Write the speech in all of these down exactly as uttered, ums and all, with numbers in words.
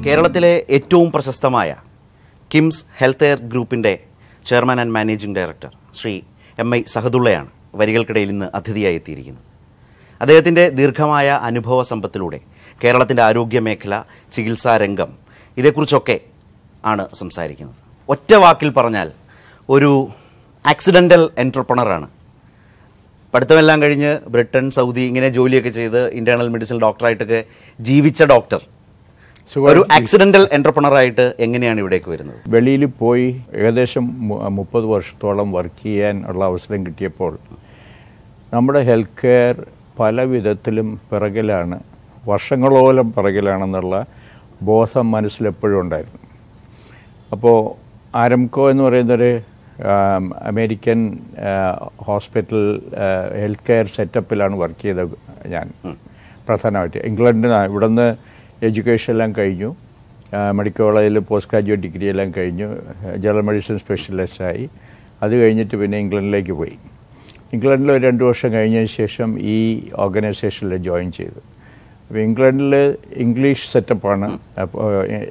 കേരളത്തിലെ ഏറ്റവും പ്രശസ്തമായ കിംസ് ഹെൽത്ത് കെയർ ഗ്രൂപ്പിൻ്റെ chairman and managing director Shri M I സഹദുള്ളയാണ് വരികൾക്കിടയിൽ ഇന്ന് അതിഥിയായി എത്തിയിരിക്കുന്നത്. അദ്ദേഹത്തിൻ്റെ ദീർഘമായ അനുഭവ സമ്പത്തിലൂടെ കേരളത്തിൻ്റെ ആരോഗ്യ മേഖല, ചികിത്സാ രംഗം ഇതേക്കുറിച്ചൊക്കെ ആണ് സംസാരിക്കുന്നത്. ഒറ്റ വാക്കിൽ പറഞ്ഞാൽ ഒരു ആക്സിഡൻ്റൽ എൻട്രപ്രണറാണ്. പഠിത്തമെല്ലാം കഴിഞ്ഞ് ബ്രിട്ടൻ, സൗദി ഇങ്ങനെ ജോലിയൊക്കെ ചെയ്ത് ഇൻറ്റേർണൽ മെഡിസിൻ ഡോക്ടറായിട്ടൊക്കെ ജീവിച്ച ഡോക്ടർ ഒരു ആക്സിഡൻ്റൽ എൻട്രപ്രണറായിട്ട് എങ്ങനെയാണ് ഇവിടേക്ക് വരുന്നത്? വെളിയിൽ പോയി ഏകദേശം മുപ്പത് വർഷത്തോളം വർക്ക് ചെയ്യാൻ ഉള്ള അവസരം കിട്ടിയപ്പോൾ നമ്മുടെ ഹെൽത്ത് കെയർ പല വിധത്തിലും പിറകിലാണ്, വർഷങ്ങളോളം പിറകിലാണെന്നുള്ള ബോധം മനസ്സിലെപ്പോഴും ഉണ്ടായിരുന്നു. അപ്പോൾ ആരംകോ എന്ന് പറയുന്നൊരു അമേരിക്കൻ ഹോസ്പിറ്റൽ ഹെൽത്ത് കെയർ സെറ്റപ്പിലാണ് വർക്ക് ചെയ്തത് ഞാൻ പ്രധാനമായിട്ട്. ഇംഗ്ലണ്ടിൽ ഇവിടുന്ന് എഡ്യൂക്കേഷൻ എല്ലാം കഴിഞ്ഞു, മെഡിക്കൽ കോളേജിൽ പോസ്റ്റ് ഗ്രാജുവേറ്റ് ഡിഗ്രി എല്ലാം കഴിഞ്ഞു, ജനറൽ മെഡിസിൻ സ്പെഷ്യലിസ്റ്റായി. അത് കഴിഞ്ഞിട്ട് പിന്നെ ഇംഗ്ലണ്ടിലേക്ക് പോയി. ഇംഗ്ലണ്ടിൽ ഒരു രണ്ട് വർഷം കഴിഞ്ഞതിന് ശേഷം ഈ ഓർഗനൈസേഷനിൽ ജോയിൻ ചെയ്തു. അപ്പോൾ ഇംഗ്ലണ്ടിൽ ഇംഗ്ലീഷ് സെറ്റപ്പാണ്. അപ്പോൾ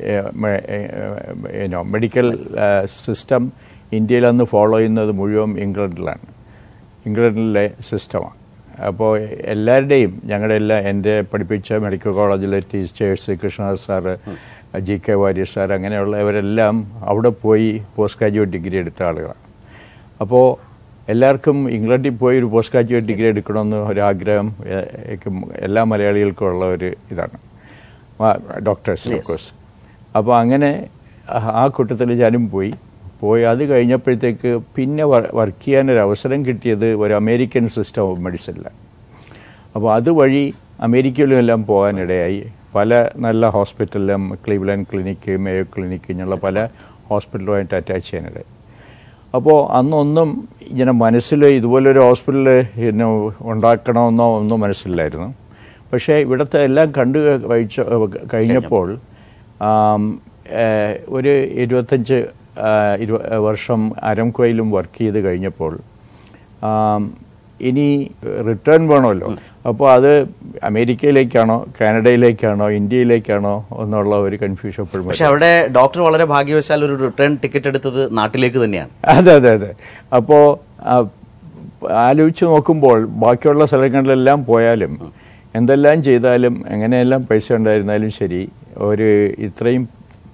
മെഡിക്കൽ സിസ്റ്റം ഇന്ത്യയിൽ അന്ന് ഫോളോ ചെയ്യുന്നത് മുഴുവൻ ഇംഗ്ലണ്ടിലാണ്, ഇംഗ്ലണ്ടിലെ സിസ്റ്റമാണ്. അപ്പോൾ എല്ലാവരുടെയും ഞങ്ങളുടെ എല്ലാ എൻ്റെ പഠിപ്പിച്ച മെഡിക്കൽ കോളേജിലെ teachers, Krishnadas sir, G K Warrier sir, അങ്ങനെയുള്ളവരെല്ലാം അവിടെ പോയി പോസ്റ്റ് ഗ്രാജുവേറ്റ് ഡിഗ്രി എടുത്ത ആളുകളാണ്. അപ്പോൾ എല്ലാവർക്കും ഇംഗ്ലണ്ടിൽ പോയി ഒരു പോസ്റ്റ് ഗ്രാജുവേറ്റ് ഡിഗ്രി എടുക്കണമെന്ന് ഒരാഗ്രഹം എല്ലാ മലയാളികൾക്കും ഉള്ള ഒരു ഇതാണ്, ഡോക്ടേഴ്സ് ഓഫ് കോഴ്സ്. അപ്പോൾ അങ്ങനെ ആ കൂട്ടത്തിൽ ഞാനും പോയി പോയി അത് കഴിഞ്ഞപ്പോഴത്തേക്ക് പിന്നെ വർക്ക് ചെയ്യാനൊരു അവസരം കിട്ടിയത് ഒരു അമേരിക്കൻ സിസ്റ്റം ഓഫ് മെഡിസിനിലാണ്. അപ്പോൾ അതുവഴി അമേരിക്കയിലും എല്ലാം പോകാനിടയായി. പല നല്ല ഹോസ്പിറ്റലിലും, ക്ലീവ്ലാൻഡ് ക്ലിനിക്ക്, മേയോ ക്ലിനിക്ക്, ഇങ്ങനെയുള്ള പല ഹോസ്പിറ്റലുമായിട്ട് അറ്റാച്ച് ചെയ്യാനിടയായി. അപ്പോൾ അന്നൊന്നും ഇങ്ങനെ മനസ്സിൽ ഇതുപോലൊരു ഹോസ്പിറ്റൽ പിന്നെ ഉണ്ടാക്കണമെന്നോ ഒന്നും മനസ്സിലായിരുന്നു. പക്ഷേ ഇവിടുത്തെ എല്ലാം കണ്ടു കഴിച്ച കഴിഞ്ഞപ്പോൾ ഒരു ഇരുപത്തഞ്ച് ഇരു വർഷം ആരംകോയിലും വർക്ക് ചെയ്ത് കഴിഞ്ഞപ്പോൾ ഇനി റിട്ടേൺ വേണമല്ലോ. അപ്പോൾ അത് അമേരിക്കയിലേക്കാണോ കാനഡയിലേക്കാണോ ഇന്ത്യയിലേക്കാണോ എന്നുള്ള ഒരു കൺഫ്യൂഷൻ എപ്പോഴും. പക്ഷേ അവിടെ ഡോക്ടർ വളരെ ഭാഗ്യവശാൽ ഒരു റിട്ടേൺ ടിക്കറ്റ് എടുത്തത് നാട്ടിലേക്ക് തന്നെയാണ്. അതെ അതെ അതെ അപ്പോൾ ആലോചിച്ച് നോക്കുമ്പോൾ ബാക്കിയുള്ള സ്ഥലങ്ങളിലെല്ലാം പോയാലും എന്തെല്ലാം ചെയ്താലും എങ്ങനെയെല്ലാം പൈസ ഉണ്ടായിരുന്നാലും ശരി, ഒരു ഇത്രയും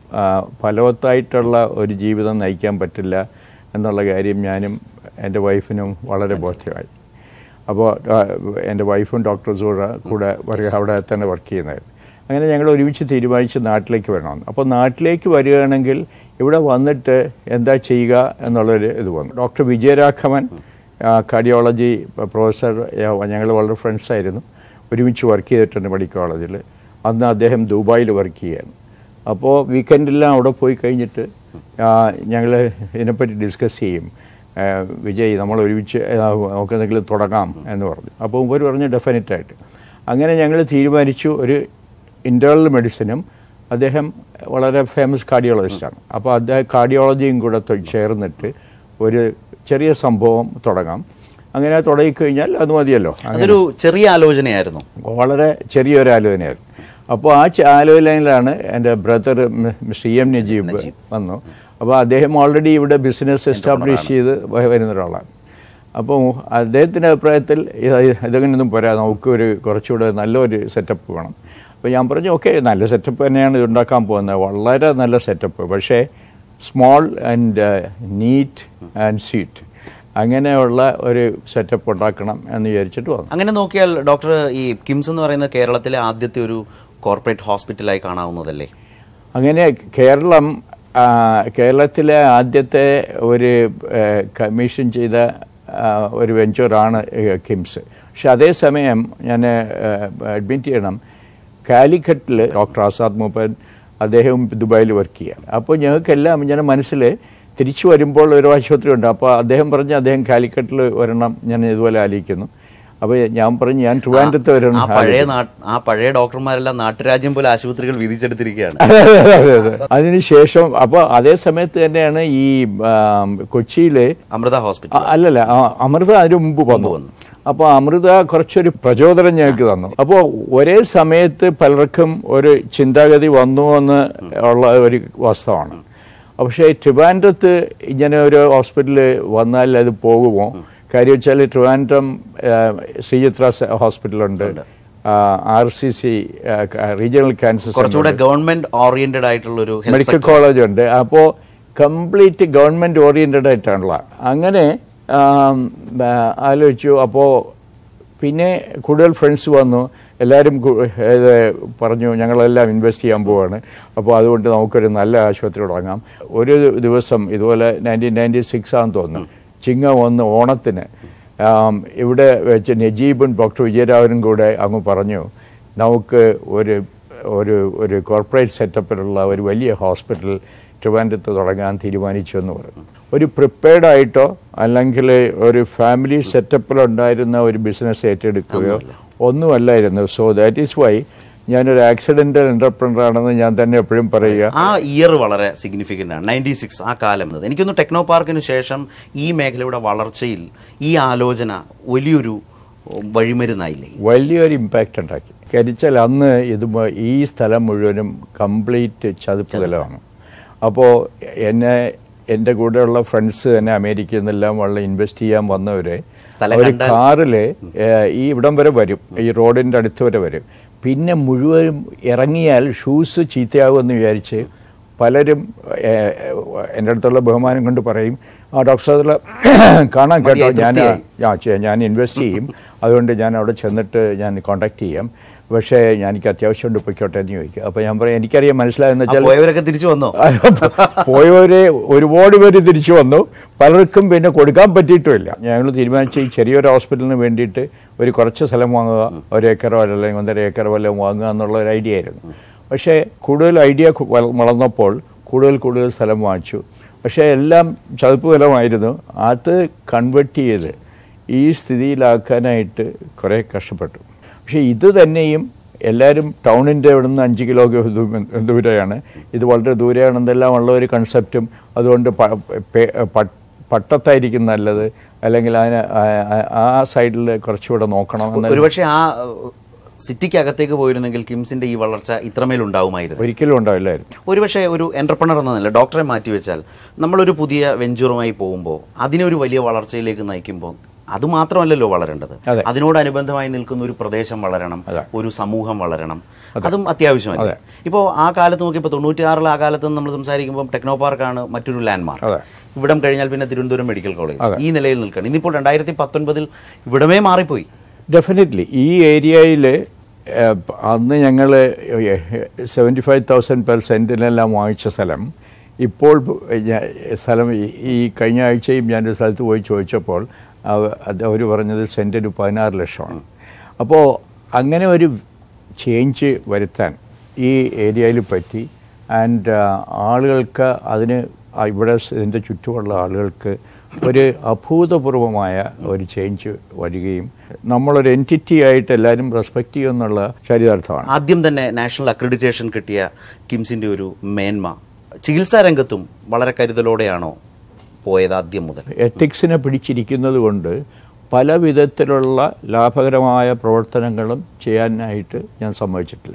ഫലവത്തായിട്ടുള്ള ഒരു ജീവിതം നയിക്കാൻ പറ്റില്ല എന്നുള്ള കാര്യം ഞാനും എൻ്റെ വൈഫിനും വളരെ ബോധ്യമായി. അപ്പോൾ എൻ്റെ വൈഫും ഡോക്ടർ സൂറ കൂടെ അവിടെ തന്നെ വർക്ക് ചെയ്യുന്നതായിരുന്നു. അങ്ങനെ ഞങ്ങൾ ഒരുമിച്ച് തീരുമാനിച്ച് നാട്ടിലേക്ക് വരണമെന്ന്. അപ്പോൾ നാട്ടിലേക്ക് വരികയാണെങ്കിൽ ഇവിടെ വന്നിട്ട് എന്താ ചെയ്യുക എന്നുള്ളൊരു ഇത് വന്നു. ഡോക്ടർ വിജയരാഘവൻ കാർഡിയോളജി പ്രൊഫസർ, ഞങ്ങൾ വളരെ ഫ്രണ്ട്സായിരുന്നു, ഒരുമിച്ച് വർക്ക് ചെയ്തിട്ടുണ്ട് മെഡിക്കൽ കോളേജിൽ. അന്ന് അദ്ദേഹം ദുബായിൽ വർക്ക് ചെയ്യുകയാണ്. അപ്പോൾ വീക്കെൻഡെല്ലാം അവിടെ പോയി കഴിഞ്ഞിട്ട് ഞങ്ങൾ ഇതിനെപ്പറ്റി ഡിസ്കസ് ചെയ്യും. വിജയ്, നമ്മൾ ഒരുമിച്ച് നമുക്ക് എന്തെങ്കിലും തുടങ്ങാം എന്ന് പറഞ്ഞു. അപ്പോൾ ഇവർ പറഞ്ഞു ഡെഫിനറ്റായിട്ട്. അങ്ങനെ ഞങ്ങൾ തീരുമാനിച്ചു. ഒരു ഇൻറ്റേർണൽ മെഡിസിനും അദ്ദേഹം വളരെ ഫേമസ് കാർഡിയോളജിസ്റ്റാണ്. അപ്പോൾ അദ്ദേഹം കാർഡിയോളജിയും കൂടെ ചേർന്നിട്ട് ഒരു ചെറിയ സംഭവം തുടങ്ങാം. അങ്ങനെ തുടങ്ങിക്കഴിഞ്ഞാൽ അത് മതിയല്ലോ. അതൊരു ചെറിയ ആലോചനയായിരുന്നു, വളരെ ചെറിയൊരു ആലോചനയായിരുന്നു. അപ്പോൾ ആ ആലോചനയിലാണ് എൻ്റെ brother mister E M Najeeb വന്നു. അപ്പോൾ അദ്ദേഹം ഓൾറെഡി ഇവിടെ ബിസിനസ് എസ്റ്റാബ്ലിഷ് ചെയ്ത് വരുന്ന ഒരാളാണ്. അപ്പോൾ അദ്ദേഹത്തിൻ്റെ അഭിപ്രായത്തിൽ ഇതങ്ങനെയൊന്നും പോരാ, നമുക്കൊരു കുറച്ചുകൂടെ നല്ലൊരു സെറ്റപ്പ് വേണം. അപ്പോൾ ഞാൻ പറഞ്ഞു ഓക്കെ, നല്ല സെറ്റപ്പ് തന്നെയാണ് ഇത് ഉണ്ടാക്കാൻ പോകുന്നത്, വളരെ നല്ല സെറ്റപ്പ്, പക്ഷേ small and neat and sweet, അങ്ങനെയുള്ള ഒരു സെറ്റപ്പ് ഉണ്ടാക്കണം എന്ന് വിചാരിച്ചിട്ട് വന്നു. അങ്ങനെ നോക്കിയാൽ ഡോക്ടർ, ഈ കിംസ് എന്ന് പറയുന്ന കേരളത്തിലെ ആദ്യത്തെ ഒരു കോർപ്പറേറ്റ് ഹോസ്പിറ്റലായി കാണാവുന്നതല്ലേ? അങ്ങനെ കേരളം കേരളത്തിലെ ആദ്യത്തെ ഒരു കമ്മീഷൻ ചെയ്ത ഒരു വെഞ്ചറാണ് കിംസ്. പക്ഷെ അതേസമയം ഞാൻ അഡ്മിറ്റ് ചെയ്യണം, കാലിക്കറ്റിൽ ഡോക്ടർ ആസാദ് മൂപ്പൻ അദ്ദേഹം ദുബായിൽ വർക്ക് ചെയ്യുകയാണ്. അപ്പോൾ ഞങ്ങൾക്കെല്ലാം ഞാൻ മനസ്സിൽ തിരിച്ചു വരുമ്പോൾ ഒരു ആശുപത്രി ഉണ്ട്. അപ്പോൾ അദ്ദേഹം പറഞ്ഞ് അദ്ദേഹം കാലിക്കറ്റിൽ വരണം, ഞാൻ ഇതുപോലെ ആലോചിക്കുന്നു. അപ്പോൾ ഞാൻ പറഞ്ഞു ഞാൻ ട്രിവാൻഡ്രത്ത് വരണം. പഴയ ആ പഴയ ഡോക്ടർമാരെല്ലാം നാട്ടുരാജ്യം പോലെ ആശുപത്രികൾ വിധിച്ചെടുത്തിരിക്കുകയാണ്. അതിനുശേഷം അപ്പോൾ അതേ സമയത്ത് തന്നെയാണ് ഈ കൊച്ചിയിലെ അമൃത ഹോസ്പിറ്റൽ, അല്ലല്ല അമൃത അതിന് മുമ്പ് വന്നു. അപ്പോൾ അമൃത കുറച്ചൊരു പ്രചോദനം ഞങ്ങൾക്ക് തന്നു. അപ്പോൾ ഒരേ സമയത്ത് പലർക്കും ഒരു ചിന്താഗതി വന്നു എന്ന് ഉള്ള ഒരു വാസ്തവമാണ്. പക്ഷേ ട്രിവാൻഡ്രത്ത് ഇങ്ങനെ ഒരു ഹോസ്പിറ്റലിൽ വന്നാൽ അത് പോകുമോ? കാര്യം വെച്ചാൽ ട്രിവാൻഡ്രം ശ്രീചിത്ര ഹോസ്പിറ്റലുണ്ട്, R C C regional cancer കുറച്ചുകൂടെ ഗവൺമെന്റ് ഓറിയന്റഡ് ആയിട്ടുള്ളൊരു മെഡിക്കൽ കോളേജ് ഉണ്ട്. അപ്പോൾ കംപ്ലീറ്റ് ഗവൺമെന്റ് ഓറിയന്റഡ് ആയിട്ടാണുള്ള. അങ്ങനെ ആലോചിച്ചു. അപ്പോൾ പിന്നെ കൂടുതൽ ഫ്രണ്ട്സ് വന്നു, എല്ലാവരും പറഞ്ഞു ഞങ്ങളെല്ലാം ഇൻവെസ്റ്റ് ചെയ്യാൻ പോവാണ്, അപ്പോൾ അതുകൊണ്ട് നമുക്കൊരു നല്ല ആശുപത്രി തുടങ്ങാം. ഒരു ദിവസം ഇതുപോലെ നയൻറ്റീൻ നയൻറ്റി സിക്സ് ആണെന്ന് തോന്നുന്നു, ചിങ്ങ ഒന്ന് ഓണത്തിന് ഇവിടെ വെച്ച് നജീബും ഡോക്ടർ വിജയരാഘവനും കൂടെ അങ്ങ് പറഞ്ഞു നമുക്ക് ഒരു ഒരു ഒരു കോർപ്പറേറ്റ് സെറ്റപ്പിലുള്ള ഒരു വലിയ ഹോസ്പിറ്റൽ ട്രിവാൻഡ്രത്ത് തുടങ്ങാൻ തീരുമാനിച്ചു എന്ന് പറഞ്ഞു. ഒരു പ്രിപ്പയർഡ് ആയിട്ടോ അല്ലെങ്കിൽ ഒരു ഫാമിലി സെറ്റപ്പിലുണ്ടായിരുന്ന ഒരു ബിസിനസ് ഏറ്റെടുക്കുകയോ ഒന്നുമല്ലായിരുന്നു. സോ ദാറ്റ് ഈസ് വൈ ഞാനൊരു ആക്സിഡന്റൽ എന്റർപ്രണർ ആണെന്ന് ഞാൻ തന്നെ എപ്പോഴും പറയുക. ആ ഇയർ വളരെ സിഗ്നിഫിക്കൻ്റ് ആണ്, നയൻറ്റി സിക്സ് ആ കാലം. എനിക്കൊന്ന് ടെക്നോ പാർക്കിന് ശേഷം ഈ മേഖലയുടെ വളർച്ചയിൽ ഈ ആലോചന വലിയൊരു വഴിമരുന്നായില്ലേ? വലിയൊരു ഇമ്പാക്റ്റ് ഉണ്ടാക്കി. കരിച്ചാൽ അന്ന് ഇത് ഈ സ്ഥലം മുഴുവനും കംപ്ലീറ്റ് ചതുപ്പ് സ്ഥലമാണ്. അപ്പോൾ എന്നെ എൻ്റെ കൂടെയുള്ള ഫ്രണ്ട്സ് തന്നെ അമേരിക്കയിൽ നിന്നെല്ലാം വളരെ ഇൻവെസ്റ്റ് ചെയ്യാൻ വന്നവരെ ഒരു കാറിൽ ഈ ഇവിടം വരെ വരും, ഈ റോഡിൻ്റെ അടുത്ത് വരെ വരും. പിന്നെ മുഴുവനും ഇറങ്ങിയാൽ ഷൂസ് ചീത്തയാകുമെന്ന് വിചാരിച്ച് പലരും എൻ്റെ അടുത്തുള്ള ബഹുമാനം കൊണ്ട് പറയും, ആ ഡോക്ടർ സാറിൽ കാണാൻ കേട്ടോ, ഞാൻ ഞാൻ ഇൻവെസ്റ്റ് ചെയ്യും, അതുകൊണ്ട് ഞാൻ അവിടെ ചെന്നിട്ട് ഞാൻ കോൺടാക്ട് ചെയ്യാം, പക്ഷേ എനിക്ക് അത്യാവശ്യം കൊണ്ട് പൊയ്ക്കോട്ടെ എന്ന് ചോദിക്കും. അപ്പോൾ ഞാൻ പറയും എനിക്കറിയാം മനസ്സിലായെന്ന് വെച്ചാൽ പോയവരൊക്കെ തിരിച്ചു വന്നു. പോയവരെ ഒരുപാട് പേര് തിരിച്ചു വന്നു, പലർക്കും പിന്നെ കൊടുക്കാൻ പറ്റിയിട്ടുമില്ല. ഞങ്ങൾ തീരുമാനിച്ച് ഈ ചെറിയൊരു ഹോസ്പിറ്റലിന് വേണ്ടിയിട്ട് ഒരു കുറച്ച് സ്ഥലം വാങ്ങുക, ഒരു ഏക്കറോ അല്ലെങ്കിൽ ഒന്നര ഏക്കറോ വല്ലതും വാങ്ങുക എന്നുള്ള ഒരു ഐഡിയ ആയിരുന്നു. പക്ഷേ കൂടുതൽ ഐഡിയ വളർന്നപ്പോൾ കൂടുതൽ കൂടുതൽ സ്ഥലം വാങ്ങിച്ചു. പക്ഷേ എല്ലാം ചതുപ്പ് നിലമായിരുന്നു. അത് കൺവെർട്ട് ചെയ്ത് ഈ സ്ഥിതിയിലാക്കാനായിട്ട് കുറേ കഷ്ടപ്പെട്ടു. പക്ഷേ ഇത് തന്നെയും എല്ലാവരും ടൗണിൻ്റെ ഇവിടെ നിന്ന് അഞ്ച് കിലോ ദൂരെയാണ്, ഇത് വളരെ ദൂരെയാണെന്നെല്ലാം ഉള്ള ഒരു കൺസെപ്റ്റും, അതുകൊണ്ട് പട്ടത്തായിരിക്കും നല്ലത്, അല്ലെങ്കിൽ അതിന് ആ സൈഡിൽ കുറച്ചുകൂടെ നോക്കണം എന്ന്. ഒരുപക്ഷെ ആ സിറ്റിക്കകത്തേക്ക് പോയിരുന്നെങ്കിൽ കിംസിന്റെ ഈ വളർച്ച ഇത്രമേൽ ഉണ്ടാവുമായിരുന്നു? ഒരിക്കലും ഉണ്ടാവില്ലായിരുന്നു. ഒരുപക്ഷെ ഒരു എന്റർപ്രണർ എന്ന നില ഡോക്ടറെ മാറ്റിവെച്ചാൽ നമ്മളൊരു പുതിയ വെഞ്ചറുമായി പോകുമ്പോൾ അതിനൊരു വലിയ വളർച്ചയിലേക്ക് നയിക്കുമ്പോൾ അത് മാത്രമല്ലല്ലോ വളരേണ്ടത്, അതിനോടനുബന്ധമായി നിൽക്കുന്ന ഒരു പ്രദേശം വളരണം, ഒരു സമൂഹം വളരണം, അതും അത്യാവശ്യമല്ല. ഇപ്പോൾ ആ കാലത്ത് നോക്കിയപ്പോൾ തൊണ്ണൂറ്റിയാറിൽ ആ കാലത്ത് നമ്മൾ സംസാരിക്കുമ്പോൾ ടെക്നോ പാർക്കാണ് മറ്റൊരു ലാൻഡ്മാർക്ക്. ഇവിടം കഴിഞ്ഞാൽ പിന്നെ തിരുവനന്തപുരം മെഡിക്കൽ കോളേജ് ഈ നിലയിൽ നിൽക്കണം. ഇന്നിപ്പോൾ രണ്ടായിരത്തി പത്തൊൻപതിൽ ഇവിടമേ മാറിപ്പോയി. ഡെഫിനറ്റ്ലി ഈ ഏരിയയിൽ അന്ന് ഞങ്ങൾ സെവൻറ്റി ഫൈവ് തൗസൻഡ് പെർ സെൻറ്റിനെല്ലാം വാങ്ങിച്ച സ്ഥലം ഇപ്പോൾ സ്ഥലം ഈ കഴിഞ്ഞ ആഴ്ചയും ഞാനൊരു സ്ഥലത്ത് പോയി ചോദിച്ചപ്പോൾ അവർ പറഞ്ഞത് സെൻറ്റിന് പതിനാറ് ലക്ഷമാണ്. അപ്പോൾ അങ്ങനെ ഒരു ചേഞ്ച് വരുത്താൻ ഈ ഏരിയയിൽ പറ്റി. ആൻഡ് ആളുകൾക്ക് അതിന് ഇവിടെ ഇതിൻ്റെ ചുറ്റുമുള്ള ആളുകൾക്ക് ഒരു അഭൂതപൂർവമായ ഒരു ചേഞ്ച് വരികയും നമ്മളൊരു എൻറ്റിറ്റി ആയിട്ട് എല്ലാവരും റെസ്പെക്ട് ചെയ്യുമെന്നുള്ള ചരിതാർത്ഥമാണ്. ആദ്യം തന്നെ നാഷണൽ അക്രഡിറ്റേഷൻ കിട്ടിയ കിംസിൻ്റെ ഒരു മേന്മ ചികിത്സാ രംഗത്തും വളരെ കരുതലോടെയാണോ പോയത് ആദ്യം മുതൽ? എത്തിക്സിനെ പിടിച്ചിരിക്കുന്നത് കൊണ്ട് പല വിധത്തിലുള്ള ലാഭകരമായ പ്രവർത്തനങ്ങളും ചെയ്യാനായിട്ട് ഞാൻ സമ്മതിച്ചിട്ടില്ല.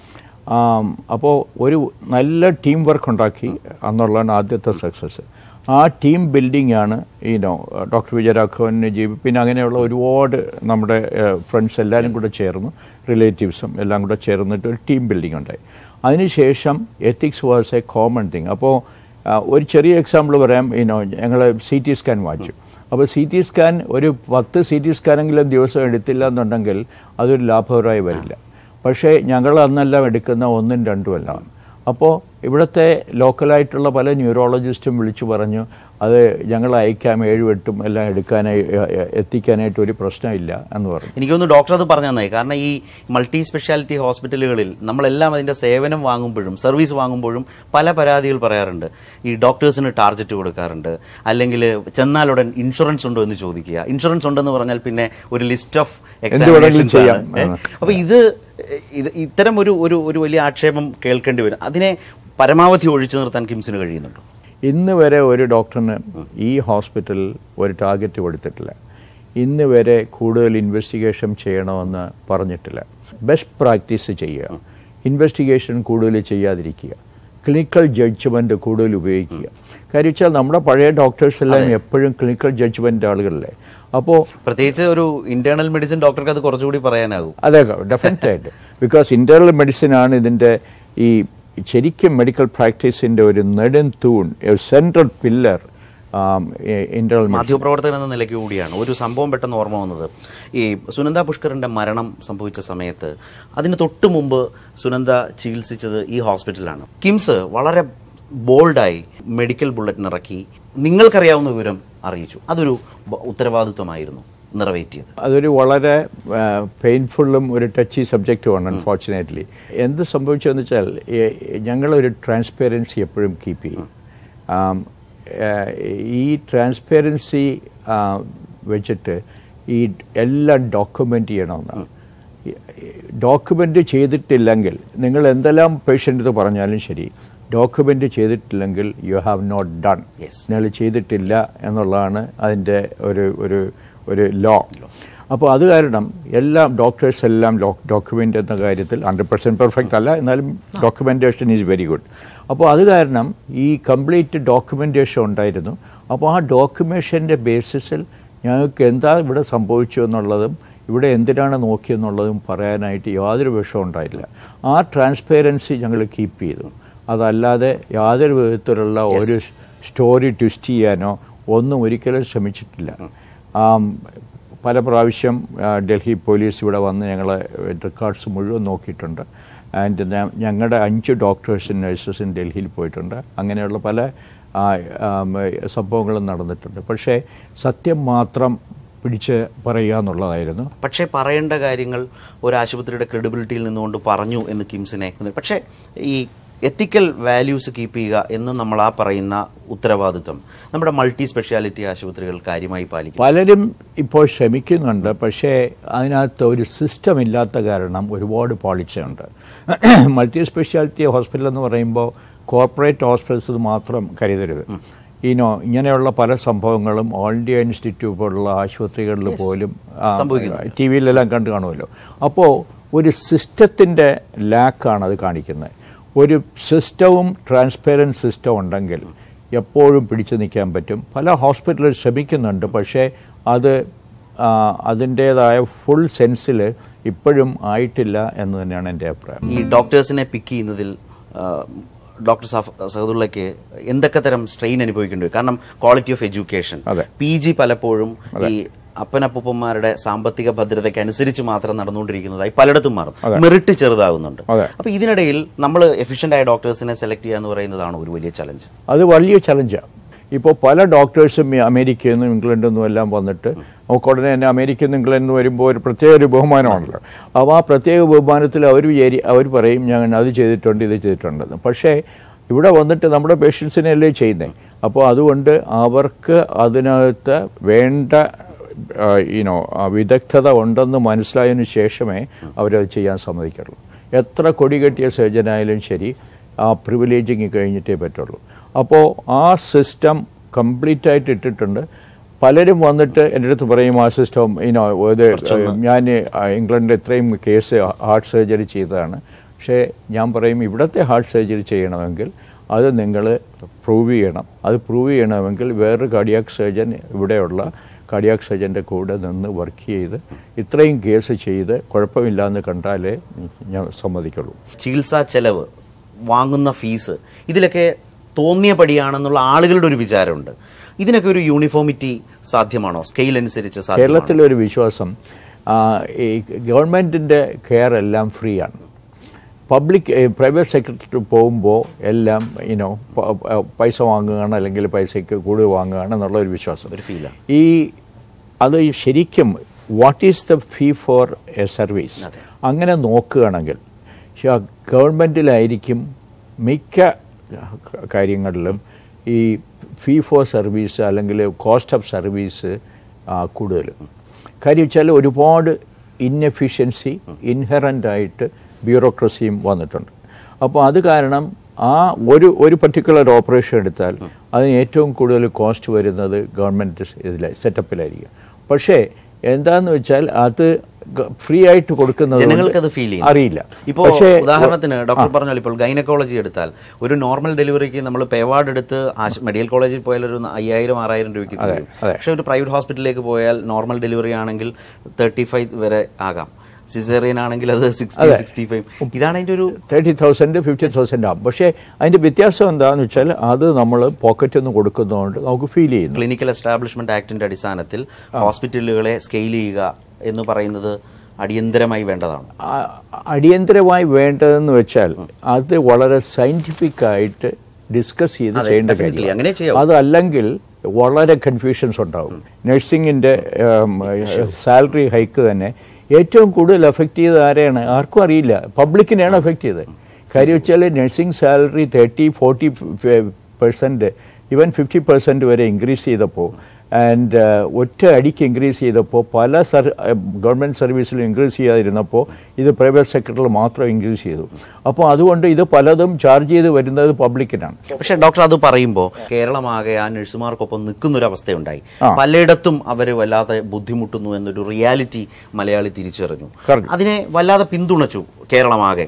അപ്പോൾ ഒരു നല്ല ടീം വർക്ക് ഉണ്ടാക്കി എന്നുള്ളതാണ് ആദ്യത്തെ സക്സസ്. ആ ടീം ബിൽഡിംഗ് ആണ് ഈ നോ ഡോക്ടർ വിജയരാഘവൻ, നജീബ്, പിന്നെ അങ്ങനെയുള്ള ഒരുപാട് നമ്മുടെ ഫ്രണ്ട്സ് എല്ലാവരും കൂടെ ചേർന്ന്, റിലേറ്റീവ്സും എല്ലാം കൂടെ ചേർന്നിട്ട് ഒരു ടീം ബിൽഡിംഗ് ഉണ്ടായി. അതിനുശേഷം ethics was a common thing. അപ്പോൾ ഒരു ചെറിയ എക്സാമ്പിൾ പറയാം. ഇനോ ഞങ്ങൾ സി ടി സ്കാൻ വാങ്ങിച്ചു. അപ്പോൾ സി ടി സ്കാൻ ഒരു പത്ത് സി ടി സ്കാനെങ്കിലും ദിവസം എടുത്തില്ല എന്നുണ്ടെങ്കിൽ അതൊരു ലാഭകരമായി വരില്ല. പക്ഷേ ഞങ്ങൾ അന്നെല്ലാം എടുക്കുന്ന ഒന്നും രണ്ടും എല്ലാം. അപ്പോൾ ഇവിടുത്തെ ലോക്കലായിട്ടുള്ള പല ന്യൂറോളജിസ്റ്റും വിളിച്ചു പറഞ്ഞു അത് ഞങ്ങൾ അയക്കാം, ഏഴും എട്ടും എല്ലാം എടുക്കാനായി എത്തിക്കാനായിട്ട് ഒരു പ്രശ്നമില്ല എന്ന് പറഞ്ഞു. എനിക്കൊന്ന് ഡോക്ടർ അത് പറഞ്ഞു തന്നായി. കാരണം ഈ മൾട്ടി സ്പെഷ്യാലിറ്റി ഹോസ്പിറ്റലുകളിൽ നമ്മളെല്ലാം അതിൻ്റെ സേവനം വാങ്ങുമ്പോഴും സർവീസ് വാങ്ങുമ്പോഴും പല പരാതികൾ പറയാറുണ്ട്. ഈ ഡോക്ടേഴ്സിന് ടാർജറ്റ് കൊടുക്കാറുണ്ട്, അല്ലെങ്കിൽ ചെന്നാലുടൻ ഇൻഷുറൻസ് ഉണ്ടോ എന്ന് ചോദിക്കുക. ഇൻഷുറൻസ് ഉണ്ടെന്ന് പറഞ്ഞാൽ പിന്നെ ഒരു ലിസ്റ്റ് ഓഫ് എക്സാമിനേഷൻസ് ആണ്. അപ്പോൾ ഇത് ഇത് ഇത്തരം ഒരു ഒരു ഒരു വലിയ ആക്ഷേപം കേൾക്കേണ്ടി വരും. അതിനെ പരമാവധി ഒഴിച്ചു നിർത്താൻ കിംസിന് കഴിയുന്നുണ്ടോ? ഇന്ന് വരെ ഒരു ഡോക്ടറിന് ഈ ഹോസ്പിറ്റലിൽ ഒരു ടാർഗറ്റ് കൊടുത്തിട്ടില്ല. ഇന്ന് വരെ കൂടുതൽ ഇൻവെസ്റ്റിഗേഷൻ ചെയ്യണമെന്ന് പറഞ്ഞിട്ടില്ല. ബെസ്റ്റ് പ്രാക്ടീസ് ചെയ്യുക, ഇൻവെസ്റ്റിഗേഷൻ കൂടുതൽ ചെയ്യാതിരിക്കുക, ക്ലിനിക്കൽ ജഡ്ജ്മെൻറ്റ് കൂടുതൽ ഉപയോഗിക്കുക. കാര്യം വെച്ചാൽ നമ്മുടെ പഴയ ഡോക്ടേഴ്സ് എല്ലാം എപ്പോഴും ക്ലിനിക്കൽ ജഡ്ജ്മെൻറ്റ് ആളുകളല്ലേ. അപ്പോൾ പ്രത്യേകിച്ച് ഒരു ഇന്റേണൽ മെഡിസിൻ ഡോക്ടർക്ക് അത് കുറച്ചുകൂടി പറയാനാകും. അതെ, ഡെഫിനറ്റ് ആയിട്ട്. ബിക്കോസ് ഇന്റേണൽ മെഡിസിൻ ആണ് ഇതിൻ്റെ ഈ ശരിക്കും മെഡിക്കൽ പ്രാക്ടീസിൻ്റെ ഒരു നെടും തൂൺ, സെൻട്രൽ പില്ലർ ഇന്റേണൽ. മാധ്യമപ്രവർത്തകൻ എന്ന നിലയ്ക്ക് കൂടിയാണ് ഒരു സംഭവം പെട്ടെന്ന് ഓർമ്മ വന്നത്. ഈ സുനന്ദ പുഷ്കറിന്റെ മരണം സംഭവിച്ച സമയത്ത് അതിന് തൊട്ട് മുമ്പ് സുനന്ദ ചികിത്സിച്ചത് ഈ ഹോസ്പിറ്റലാണ്. കിംസ് വളരെ ബോൾഡായി മെഡിക്കൽ ബുള്ളറ്റിൻ ഇറക്കി നിങ്ങൾക്കറിയാവുന്ന വിവരം അറിയിച്ചു. അതൊരു ഉത്തരവാദിത്വമായിരുന്നു നിറവേറ്റിയത്. അതൊരു വളരെ പെയിൻഫുള്ളും ഒരു ടച്ചി സബ്ജക്റ്റുമാണ്. അൺഫോർച്ചുനേറ്റ്ലി എന്ത് സംഭവിച്ചതെന്ന് വെച്ചാൽ ഞങ്ങളൊരു ട്രാൻസ്പെറൻസി എപ്പോഴും കീപ്പ് ചെയ്യും. ഈ ട്രാൻസ്പെറൻസി വെച്ചിട്ട് ഈ എല്ലാം ഡോക്യുമെൻ്റ് ചെയ്യണമെന്നാണ്. ഡോക്യുമെൻ്റ് ചെയ്തിട്ടില്ലെങ്കിൽ നിങ്ങൾ എന്തെല്ലാം പേഷ്യൻ്റ് പറഞ്ഞാലും ശരി, ഡോക്യുമെൻ്റ് ചെയ്തിട്ടില്ലെങ്കിൽ യു ഹാവ് നോട്ട് ഡൺ, നിങ്ങൾ ചെയ്തിട്ടില്ല എന്നുള്ളതാണ് അതിൻ്റെ ഒരു ഒരു ഒരു ലോ. അപ്പോൾ അത് കാരണം എല്ലാം ഡോക്ടേഴ്സ് എല്ലാം ഡോക്യുമെൻ്റ് എന്ന കാര്യത്തിൽ ഹൺഡ്രഡ് പെർസെൻറ്റ് പെർഫെക്റ്റ് അല്ല, എന്നാലും ഡോക്യുമെൻറ്റേഷൻ ഈസ് വെരി ഗുഡ്. അപ്പോൾ അത് കാരണം ഈ കംപ്ലീറ്റ് ഡോക്യുമെൻറ്റേഷൻ ഉണ്ടായിരുന്നു. അപ്പോൾ ആ ഡോക്യുമെൻറ്റേഷൻ്റെ ബേസിസിൽ ഞങ്ങൾക്ക് എന്താ ഇവിടെ സംഭവിച്ചു എന്നുള്ളതും ഇവിടെ എന്തിനാണ് നോക്കിയെന്നുള്ളതും പറയാനായിട്ട് യാതൊരു വിഷയവും ഉണ്ടായില്ല. ആ ട്രാൻസ്പെറൻസി ഞങ്ങൾ കീപ്പ് ചെയ്തു. അതല്ലാതെ യാതൊരു വിധത്തിലുള്ള ഒരു സ്റ്റോറി ട്വിസ്റ്റ് ചെയ്യാനോ ഒന്നും ഒരിക്കലും ശ്രമിച്ചിട്ടില്ല. പല പ്രാവശ്യം ഡൽഹി പോലീസ് ഇവിടെ വന്ന് ഞങ്ങളെ റെക്കോർഡ്സ് മുഴുവൻ നോക്കിയിട്ടുണ്ട്. ആൻഡ് ഞങ്ങളുടെ അഞ്ച് ഡോക്ടേഴ്സും നഴ്സസും ഡൽഹിയിൽ പോയിട്ടുണ്ട്. അങ്ങനെയുള്ള പല സംഭവങ്ങളും നടന്നിട്ടുണ്ട്. പക്ഷേ സത്യം മാത്രം പിടിച്ച് പറയുക എന്നുള്ളതായിരുന്നു. പക്ഷേ പറയേണ്ട കാര്യങ്ങൾ ഒരു ആശുപത്രിയുടെ ക്രെഡിബിലിറ്റിയിൽ നിന്നുകൊണ്ട് പറഞ്ഞു എന്ന് കിംസിനെ. പക്ഷേ ഈ എത്തിക്കൽ വാല്യൂസ് കീപ്പ് ചെയ്യുക എന്ന് നമ്മൾ ആ പറയുന്ന ഉത്തരവാദിത്വം നമ്മുടെ മൾട്ടി സ്പെഷ്യാലിറ്റി ആശുപത്രികൾ കാര്യമായി പാലിക്കും. പലരും ഇപ്പോൾ ശ്രമിക്കുന്നുണ്ട്, പക്ഷേ അതിനകത്ത് ഒരു സിസ്റ്റം ഇല്ലാത്ത കാരണം ഒരുപാട് പാളിച്ചയുണ്ട്. മൾട്ടി സ്പെഷ്യാലിറ്റി ഹോസ്പിറ്റൽ എന്ന് പറയുമ്പോൾ കോർപ്പറേറ്റ് ഹോസ്പിറ്റൽസ് മാത്രം കരുതരുത്. ഈനോ ഇങ്ങനെയുള്ള പല സംഭവങ്ങളും ഓൾ ഇന്ത്യ ഇൻസ്റ്റിറ്റ്യൂട്ട് പോലുള്ള ആശുപത്രികളിൽ പോലും ടി വിയിലെല്ലാം കണ്ടു കാണുമല്ലോ. അപ്പോൾ ഒരു സിസ്റ്റത്തിൻ്റെ ലാക്കാണ് അത് കാണിക്കുന്നത്. ഒരു സിസ്റ്റവും ട്രാൻസ്പെറൻറ്റ് സിസ്റ്റം ഉണ്ടെങ്കിൽ എപ്പോഴും പിടിച്ചു നിൽക്കാൻ പറ്റും. പല ഹോസ്പിറ്റലുകൾ ശ്രമിക്കുന്നുണ്ട്, പക്ഷേ അത് അതിൻ്റേതായ ഫുൾ സെൻസിൽ ഇപ്പോഴും ആയിട്ടില്ല എന്ന് തന്നെയാണ് എൻ്റെ അഭിപ്രായം. ഈ ഡോക്ടേഴ്സിനെ പിക്ക് ചെയ്യുന്നതിൽ ഡോക്ടർ സഹദുള്ളയ്ക്ക് എന്തൊക്കെ തരം സ്ട്രെയിൻ അനുഭവിക്കേണ്ടി വരും? കാരണം quality of education, P G പലപ്പോഴും ഈ അപ്പനപ്പൂപ്പന്മാരുടെ സാമ്പത്തിക ഭദ്രതയ്ക്ക് അനുസരിച്ച് മാത്രം നടന്നുകൊണ്ടിരിക്കുന്നതായി പലയിടത്തും മാറും. മെറിറ്റ് ചെറുതാകുന്നുണ്ട്. അപ്പൊ ഇതിനിടയിൽ നമ്മൾ എഫിഷ്യന്റ് ആയ ഡോക്ടേഴ്സിനെ സെലക്ട് ചെയ്യുക എന്ന് പറയുന്നതാണ് ഒരു വലിയ ചലഞ്ച്. അത് വലിയ ചലഞ്ചാണ്. ഇപ്പോൾ പല ഡോക്ടേഴ്സും അമേരിക്കയിൽ നിന്നും ഇംഗ്ലണ്ടിൽ നിന്നും എല്ലാം വന്നിട്ട് ഉടനെ തന്നെ അമേരിക്കയിൽ നിന്ന് ഇംഗ്ലണ്ടിൽ നിന്ന് വരുമ്പോൾ ഒരു പ്രത്യേക ഒരു ബഹുമാനമാണല്ലോ. അപ്പോൾ ആ പ്രത്യേക ബഹുമാനത്തിൽ അവർ വിചാരി അവർ പറയും ഞാൻ അത് ചെയ്തിട്ടുണ്ട് ഇത് ചെയ്തിട്ടുണ്ടെന്ന്. പക്ഷേ ഇവിടെ വന്നിട്ട് നമ്മുടെ പേഷ്യൻസിനെയല്ലേ ചെയ്യുന്നത്. അപ്പോൾ അതുകൊണ്ട് അവർക്ക് അതിനകത്ത് വേണ്ട യുനോ വിദഗ്ധത ഉണ്ടെന്ന് മനസ്സിലായതിനു ശേഷമേ അവരത് ചെയ്യാൻ സമ്മതിക്കുള്ളൂ. എത്ര കൊടികെട്ടിയ സർജനായാലും ശരി, ആ പ്രിവിലേജിങ് കഴിഞ്ഞിട്ടേ പറ്റുള്ളൂ. അപ്പോൾ ആ സിസ്റ്റം കംപ്ലീറ്റ് ആയിട്ട് ഇട്ടിട്ടുണ്ട്. പലരും വന്നിട്ട് എൻ്റെ അടുത്ത് പറയും ആ സിസ്റ്റം ഇനോ ഇത് ഞാൻ ഇംഗ്ലണ്ടിൽ ഇത്രയും കേസ് ഹാർട്ട് സർജറി ചെയ്തതാണ്. പക്ഷേ ഞാൻ പറയും ഇവിടുത്തെ ഹാർട്ട് സർജറി ചെയ്യണമെങ്കിൽ അത് നിങ്ങൾ പ്രൂവ് ചെയ്യണം. അത് പ്രൂവ് ചെയ്യണമെങ്കിൽ വേറൊരു കാർഡിയാക് സർജൻ ഇവിടെയുള്ള കാർഡിയാക് സർജൻ്റെ കൂടെ നിന്ന് വർക്ക് ചെയ്ത് ഇത്രയും കേസ് ചെയ്ത് കുഴപ്പമില്ലാന്ന് കണ്ടാലേ ഞാൻ സമ്മതിക്കുള്ളൂ. ചികിത്സാ ചെലവ്, വാങ്ങുന്ന ഫീസ്, ഇതിലൊക്കെ തോന്നിയ പടിയാണെന്നുള്ള ആളുകളുടെ ഒരു വിചാരമുണ്ട്. ഇതിനൊക്കെ ഒരു യൂണിഫോമിറ്റി സാധ്യമാണോ? സ്കെയിൽ അനുസരിച്ച് കേരളത്തിലൊരു വിശ്വാസം, ഈ ഗവൺമെൻറ്റിൻ്റെ കെയർ എല്ലാം ഫ്രീ ആണ്. പബ്ലിക് പ്രൈവറ്റ് സെക്ടറിൽ പോകുമ്പോൾ എല്ലാം ഇനോ പൈസ വാങ്ങുകയാണ്, അല്ലെങ്കിൽ പൈസയ്ക്ക് കൂടുതൽ വാങ്ങുകയാണ് എന്നുള്ള ഒരു വിശ്വാസം, ഒരു ഫീലാണ്. ഈ അത് ശരിക്കും what is the fee for a service അങ്ങനെ നോക്കുകയാണെങ്കിൽ ഗവൺമെൻറ്റിലായിരിക്കും മിക്ക കാര്യങ്ങളിലും ഈ ഫീ ഫോർ സർവീസ് അല്ലെങ്കിൽ കോസ്റ്റ് ഓഫ് സർവീസ് കൂടുതൽ. കാര്യം വെച്ചാൽ ഒരുപാട് ഇൻഎഫിഷ്യൻസി ഇൻഹെറൻ്റായിട്ട് ബ്യൂറോക്രസിയും വന്നിട്ടുണ്ട്. അപ്പോൾ അത് കാരണം ആ ഒരു ഒരു പർട്ടിക്കുലർ ഓപ്പറേഷൻ എടുത്താൽ അതിന് ഏറ്റവും കൂടുതൽ കോസ്റ്റ് വരുന്നത് ഗവൺമെൻറ് ഇതിൽ സെറ്റപ്പിലായിരിക്കും. പക്ഷേ എന്താന്ന് വെച്ചാൽ അത് ഫ്രീ ആയിട്ട് കൊടുക്കുന്നത് ജനങ്ങൾക്ക് അത് ഫീൽ ചെയ്യും അറിയില്ല. ഇപ്പോൾ ഉദാഹരണത്തിന് ഡോക്ടർ പറഞ്ഞാൽ ഇപ്പോൾ ഗൈനക്കോളജി എടുത്താൽ ഒരു നോർമൽ ഡെലിവറിക്ക് നമ്മൾ പേവാർഡ് എടുത്ത് മെഡിക്കൽ കോളേജിൽ പോയാൽ ഒരു അയ്യായിരം ആറായിരം രൂപയ്ക്ക് തരും. പക്ഷെ ഒരു പ്രൈവറ്റ് ഹോസ്പിറ്റലിലേക്ക് പോയാൽ നോർമൽ ഡെലിവറി ആണെങ്കിൽ തേർട്ടി ഫൈവ് വരെ ആകാം, സിസേറിയൻ ആണെങ്കിൽ അത് സിക്സ്റ്റി സിക്സ്റ്റി ഫൈവ് ഇതാണ് അതിൻ്റെ ഒരു തേർട്ടി തൗസൻഡ് ഫിഫ്റ്റി തൗസൻഡ് ആകും. പക്ഷേ അതിൻ്റെ വ്യത്യാസം എന്താണെന്ന് വെച്ചാൽ അത് നമ്മൾ പോക്കറ്റിൽ നിന്ന് കൊടുക്കുന്നതുകൊണ്ട് നമുക്ക് ഫീൽ ചെയ്യുന്നു. ക്ലിനിക്കൽ എസ്റ്റാബ്ലിഷ്മെന്റ് ആക്ടിന്റെ അടിസ്ഥാനത്തിൽ ഹോസ്പിറ്റലുകളെ സ്കെയിൽ ചെയ്യുക എന്ന് പറയുന്നത് അടിയന്തരമായി വേണ്ടതാണ്. അടിയന്തരമായി വേണ്ടതെന്ന് വെച്ചാൽ അത് വളരെ സയന്റിഫിക് ആയിട്ട് ഡിസ്കസ് ചെയ്ത് ചെയ്യേണ്ട കാര്യം. അതല്ലെങ്കിൽ വളരെ കൺഫ്യൂഷൻസ് ഉണ്ടാവും. നഴ്സിംഗിൻ്റെ സാലറി ഹൈക്ക് തന്നെ ഏറ്റവും കൂടുതൽ എഫക്റ്റ് ചെയ്ത് ആരെയാണ് ആർക്കും അറിയില്ല, പബ്ലിക്കിനെയാണ് എഫക്റ്റ് ചെയ്തത്. കാര്യം വെച്ചാൽ nursing salary thirty forty percent even fifty percent വരെ ഇൻക്രീസ് ചെയ്തപ്പോൾ ആൻഡ് ഒറ്റ അടിക്ക് ഇൻക്രീസ് ചെയ്തപ്പോൾ പല സർ ഗവൺമെൻറ് സർവീസിലും ഇൻക്രീസ് ചെയ്യാതിരുന്നപ്പോൾ ഇത് പ്രൈവറ്റ് സെക്ടറിൽ മാത്രം ഇൻക്രീസ് ചെയ്തു. അപ്പോൾ അതുകൊണ്ട് ഇത് പലതും ചാർജ് ചെയ്ത് വരുന്നത് പബ്ലിക്കിനാണ്. പക്ഷേ ഡോക്ടർ അത് പറയുമ്പോൾ കേരളമാകെ ആ നഴ്സുമാർക്കൊപ്പം നിൽക്കുന്നൊരവസ്ഥയുണ്ടായി. പലയിടത്തും അവർ വല്ലാതെ ബുദ്ധിമുട്ടുന്നു എന്നൊരു റിയാലിറ്റി മലയാളി തിരിച്ചറിഞ്ഞു. അതിനെ വല്ലാതെ പിന്തുണച്ചു കേരളമാകെ.